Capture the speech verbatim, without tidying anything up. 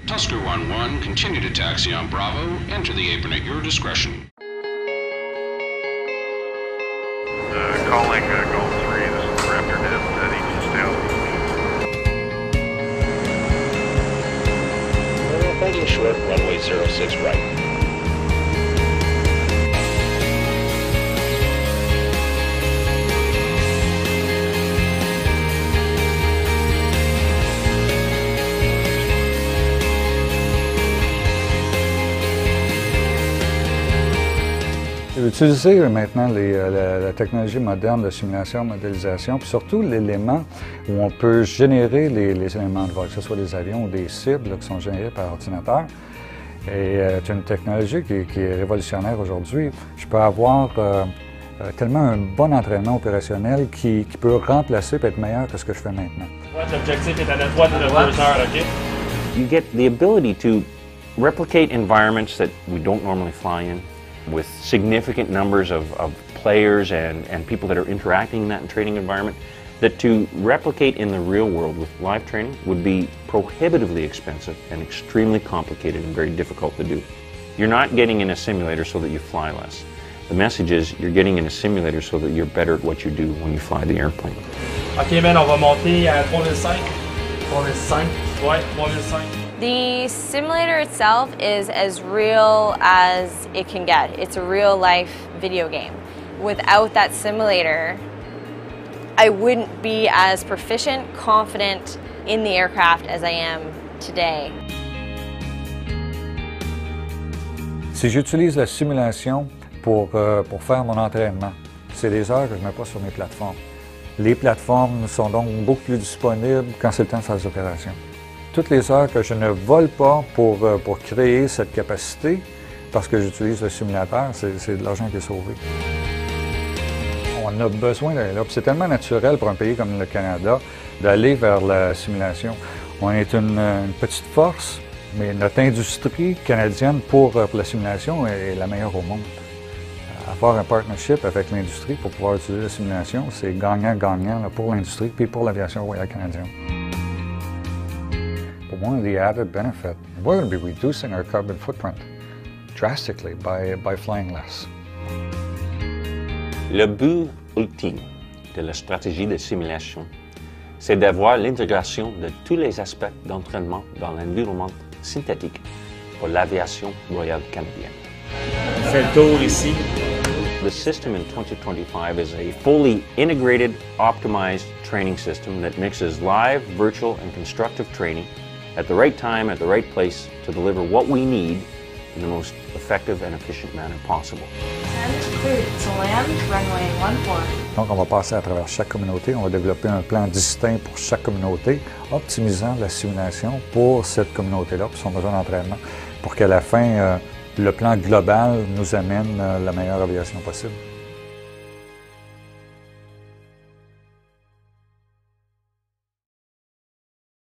Tusker one one, continue to taxi on Bravo. Enter the apron at your discretion. Uh, calling uh, Gold three, this is Raptor Net at Aegis Town. Holding short, runway zero six right. Utiliser maintenant les, la, la technologie moderne de simulation, modélisation, puis surtout l'élément où on peut générer les, les éléments de vol, que ce soit des avions ou des cibles là, qui sont générés par ordinateur. Et euh, c'est une technologie qui, qui est révolutionnaire aujourd'hui. Je peux avoir euh, tellement un bon entraînement opérationnel qui, qui peut remplacer et être meilleur que ce que je fais maintenant. L'objectif est à la droite de notre deux heures, OK? You get the ability to replicate environments that we don't normally fly in, with significant numbers of, of players and, and people that are interacting in that training environment, that to replicate in the real world with live training would be prohibitively expensive and extremely complicated and very difficult to do. You're not getting in a simulator so that you fly less. The message is you're getting in a simulator so that you're better at what you do when you fly the airplane. OK, man, on va monter à trois mille cinq. trois mille cinq? Ouais, trois mille cinq. The simulator itself is as real as it can get. It's a real-life video game. Without that simulator, I wouldn't be as proficient, confident in the aircraft as I am today. Si j'utilise la simulation pour, euh, pour faire mon entraînement, c'est des heures que je ne mets pas sur mes plateformes. Les plateformes sont donc beaucoup plus disponibles quand c'est le temps de faire des opérations. Toutes les heures que je ne vole pas pour, pour créer cette capacité, parce que j'utilise le simulateur, c'est de l'argent qui est sauvé. On a besoin d'aller là. C'est tellement naturel pour un pays comme le Canada d'aller vers la simulation. On est une, une petite force, mais notre industrie canadienne pour, pour la simulation est la meilleure au monde. Avoir un partnership avec l'industrie pour pouvoir utiliser la simulation, c'est gagnant-gagnant pour l'industrie et pour l'aviation royale canadienne. But one of the added benefits, we're going to be reducing our carbon footprint drastically by, by flying less. Le but ultime de la stratégie de simulation, c'est d'avoir l'intégration de tous les aspects d'entraînement dans l'environnement synthétique pour l'aviation royale canadienne. Fais le tour ici. The system in twenty twenty-five is a fully integrated, optimized training system that mixes live, virtual, and constructive training at the right time, at the right place to deliver what we need in the most effective and efficient manner possible. Cleared to land, runway one four. Donc, on va passer à travers chaque communauté. On va développer un plan distinct pour chaque communauté, optimisant la simulation pour cette communauté-là, pour son besoin d'entraînement, pour qu'à la fin, euh, le plan global nous amène euh, la meilleure aviation possible.